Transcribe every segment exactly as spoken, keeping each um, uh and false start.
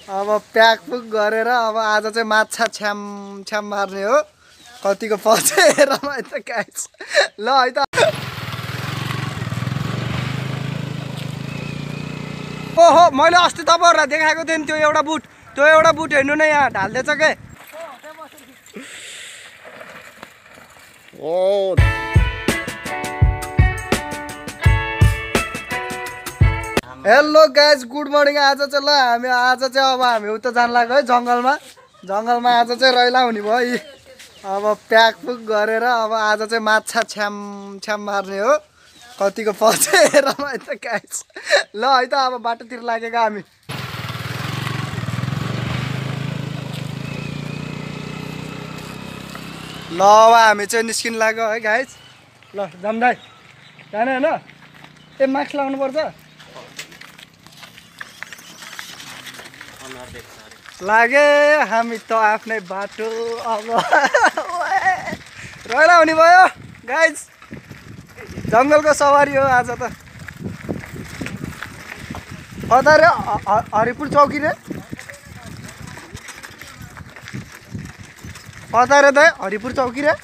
अब प्याक पुक गरेर अब आज चाहिँ माछा छ्याम छ्याम मार्ने हो। कतिको पर्छ हेरौँ है त गाइस। ल है त। ओहो मैले अस्ति तपाईँहरूलाई देखाएको थिएँ नि त्यो एउटा बुट, त्यो एउटा बुट हेर्नु न यहाँ ढाल्दैछ के। Oh hello guys good morning. आज चाहिँ ल हामी आज चाहिँ अब हामी उता जान लाग्यो है जङ्गलमा। जङ्गलमा आज चाहिँ रैला हुने भयो यी। अब प्याक पुक गरेर अब आज चाहिँ माछा छ्याम छ्याम मार्ने हो। कतिको पर्छ हेरौँ है त गाइज। ल है त अब बाटोतिर लागेको हामी। ल अब हामी चाहिँ निस्किन लाग्यो है गाइज। ल जम्दाई जाने होइन। ए मास्क लाउनु पर्छ। लागे हामी त आफ्नै बाटो अब रैला हुने भयो गाइज। जङ्गलको सवारी हो आज त। कता रे हरिपुर चौकी रे कता रे दाइ हरिपुर चौकी रे।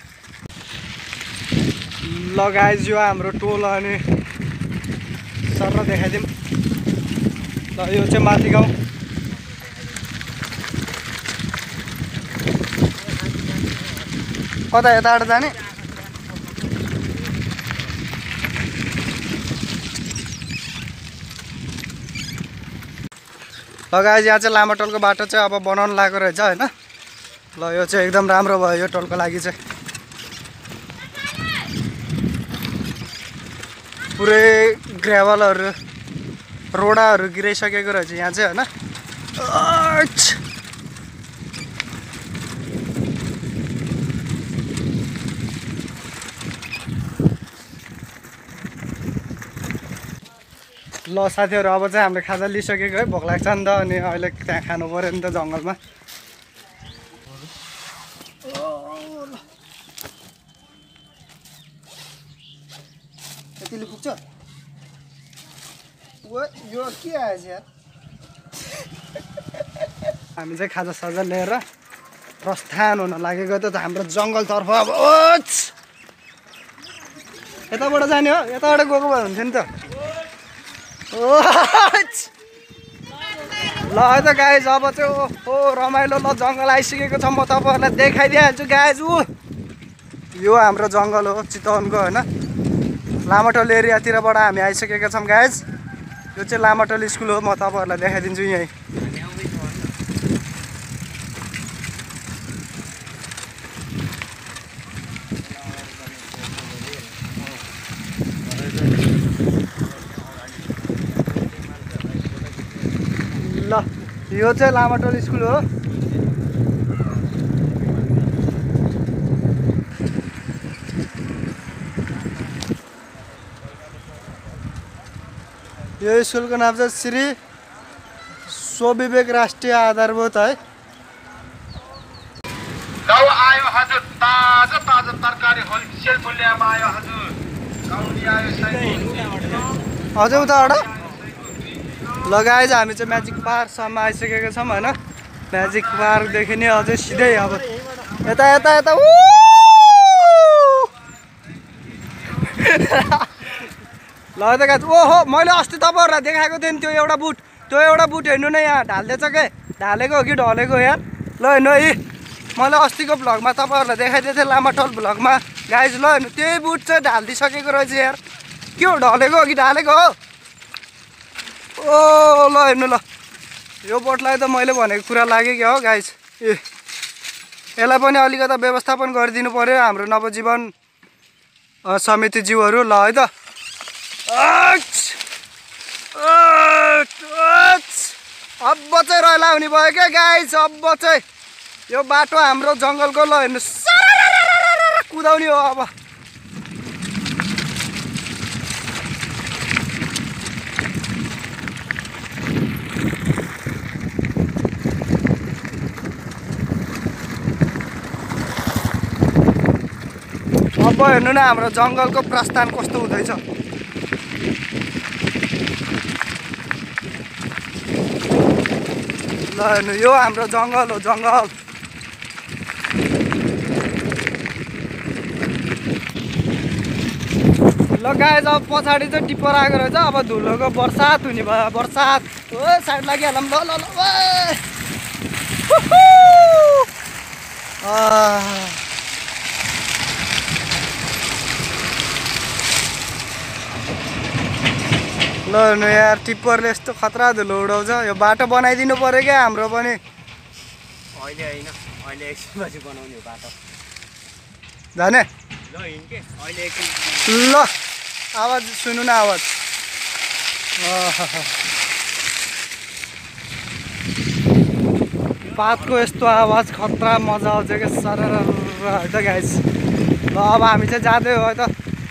ल गाइज यो हाम्रो टोल अनि सर देखाइदिउँ। ल यो चाहिँ माथि गाउँ। कता यताबाट जाने। ल गाइज यहाँ चाहिँ लामो टोलको बाटो चाहिँ अब बनाउनु लागेको रहेछ होइन। ल यो चाहिँ एकदम राम्रो भयो यो टोलको लागि चाहिँ। पुरै ग्रेभलहरू रोडाहरू गिराइसकेको रहेछ यहाँ चाहिँ होइन। ल साथीहरू अब चाहिँ हामीले खाजा लिइसकेको है। भोक लाग्छ नि त अनि अहिले त्यहाँ खानु पऱ्यो नि त जङ्गलमा। यतिले पुग्छ यो के आएछ यार। हामी चाहिँ खाजा साजा लिएर प्रस्थान हुन लागेको त हाम्रो जङ्गलतर्फ। अब यताबाट जाने हो। यताबाट गएको भए हुन्थ्यो नि त। ल है त गाइज अब चाहिँ ओ रमाइलो। ल जङ्गल आइसकेको छ। म तपाईँहरूलाई देखाइदिइहाल्छु गाइज। ऊ यो हाम्रो जङ्गल हो चितवनको होइन। लामाटोल एरियातिरबाट हामी आइसकेका छौँ गाइज। यो चाहिँ लामाटोल स्कुल हो। म तपाईँहरूलाई देखाइदिन्छु यहीँ। ल यो चाहिँ लामाटोल स्कुल हो। यो स्कुलको नाम चाहिँ श्री स्वविवेक राष्ट्रिय आधारभूत है। गाउँ आयो हजुर ताजा ताजा तरकारी होलसेल मूल्यमा आयो हजुर। गाउँले आयो हजुर उताबाट। ल गाइज हामी चाहिँ म्याजिक पार्कसम्म आइसकेका छौँ होइन। म्याजिक पार्कदेखि नै अझै सिधै अब यता यता यता ऊ ल त गाइज। ओहो मैले अस्ति तपाईँहरूलाई देखाएको थिएँ नि त्यो एउटा बुट, त्यो एउटा बुट हेर्नु न यहाँ ढाल्दैछ के। ढालेको हो कि ढलेको यार। ल हेर्नु है मैले अस्तिको भ्लगमा तपाईँहरूलाई देखाइदिएको थिएँ लामाटोल भ्लगमा गाइज। ल हेर्नु त्यही बुट चाहिँ ढालिदिइसकेको रहेछ यार। के हो ढलेको हो कि ढालेको हो। ओ ल हेर्नु ल यो बोटलाई त मैले भनेको कुरा लाग्यो क्या हो गाइज। ए यसलाई पनि अलिकति व्यवस्थापन गरिदिनु पऱ्यो हाम्रो नवजीवन समिति जीवहरू। ल है त। अब चाहिँ रैला हुने भयो क्या गाइज। अब चाहिँ यो बाटो हाम्रो जङ्गलको ल हेर्नु कुदाउने हो अब। अब हेर्नु न हाम्रो जङ्गलको प्रस्थान कस्तो हुँदैछ। ल हेर्नु यो हाम्रो जङ्गल हो जङ्गल ल गाइस अब पछाडि चाहिँ टिप्पर आएको रहेछ अब धुलोको बर्सात हुने भयो बर्सात ओ साइड लागिहालौँ ल ल ल ल हेर्नु यार टिप्परले यस्तो खतरा धुलो उडाउँछ यो बाटो बनाइदिनु पर्यो क्या हाम्रो पनि अहिले होइन अहिले एकछिनपछि बनाउने बाटो जाने ल हिँड्के अहिले एकछिन ल आवाज सुन्नु न आवाज पातको यस्तो आवाज खतरा मजा आउँछ क्या सर है त गाइस ल अब हामी चाहिँ जाँदै हो है त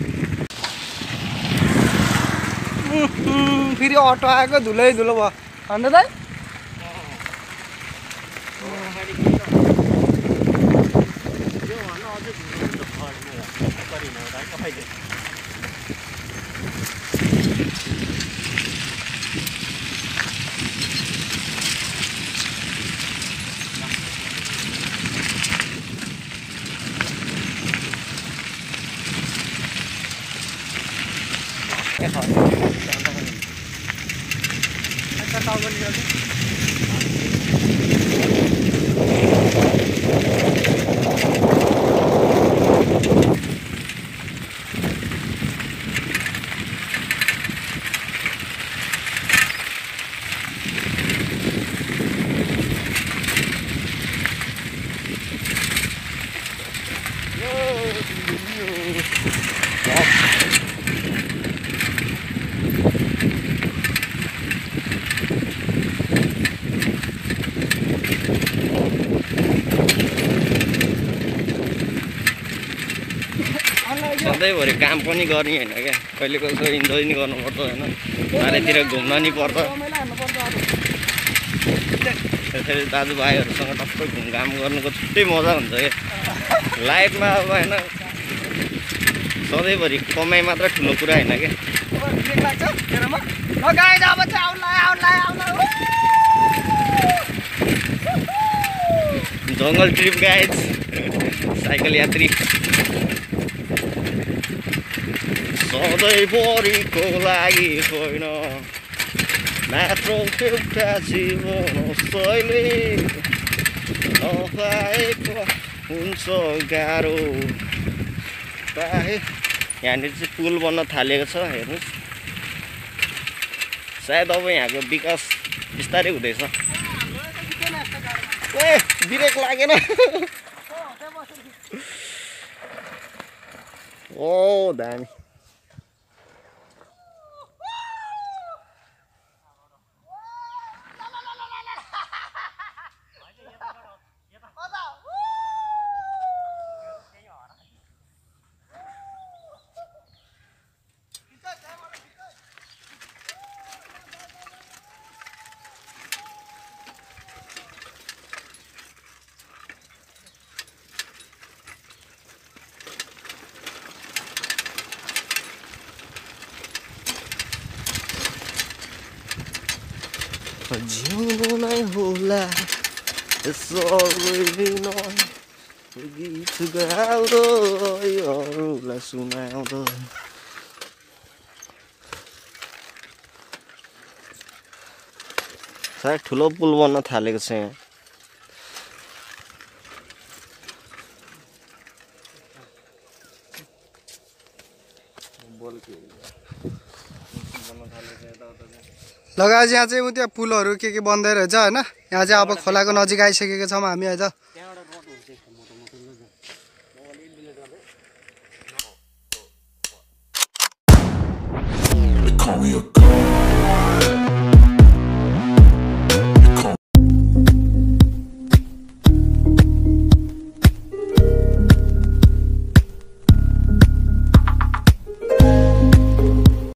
फेरि अटो आएको धुलै धुलो भयो अन्त दाइ सधैँभरि काम पनि गर्ने होइन क्या कहिले कहिले इन्जोय नि गर्नुपर्छ होइन चारैतिर घुम्न नि पर्छ त्यसरी दाजुभाइहरूसँग टक्क घुमघाम गर्नुको छुट्टै मजा हुन्छ क्या लाइफमा अब होइन सधैँभरि कमाइ मात्र ठुलो कुरा होइन क्या जङ्गल ट्रिप गाइज साइकल यात्री सधैँभरिको लागि होइन मात्र एउटा जीवन शैली नपाएको हुन्छ गाह्रो पाए यहाँनिर चाहिँ पुल बन्न थालेको छ हेर्नुहोस् सायद अब यहाँको विकास बिस्तारै हुँदैछ ए ब्रेक लागेन ओ दामी जिउनु नै होला यसरी नै गीत गाउँदो अरूलाई सुनाउँदो सायद ठुलो पुल बन्न थालेको छ यहाँ लगाएर यहाँ चाहिँ उ त्यहाँ पुलहरू के के बन्दै रहेछ होइन यहाँ चाहिँ अब खोलाको नजिक आइसकेको छौँ हामी अहिले